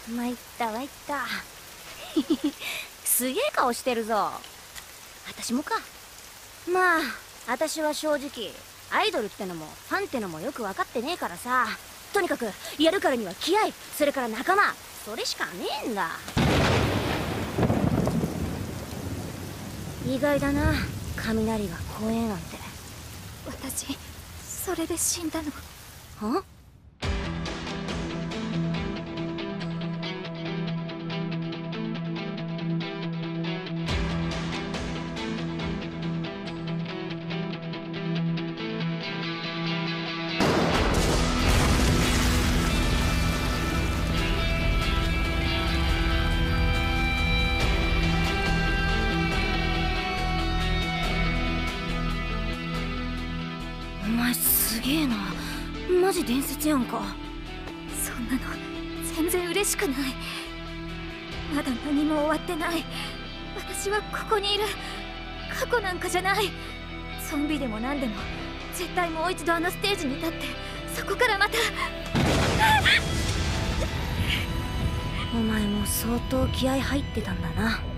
参った参った。すげえ顔してるぞ。私もか。まあ私は正直アイドルってのもファンってのもよく分かってねえからさ。とにかくやるからには気合い、それから仲間、それしかねえんだ。意外だな、雷が怖えなんて。 私それで死んだの。 は？お前すげえな、マジ伝説やんか。 そんなの全然嬉しくない。まだ何も終わってない。私はここにいる。過去なんかじゃない。ゾンビでも何でも絶対もう一度あのステージに立って、そこからまた。 お前も相当気合入ってたんだな。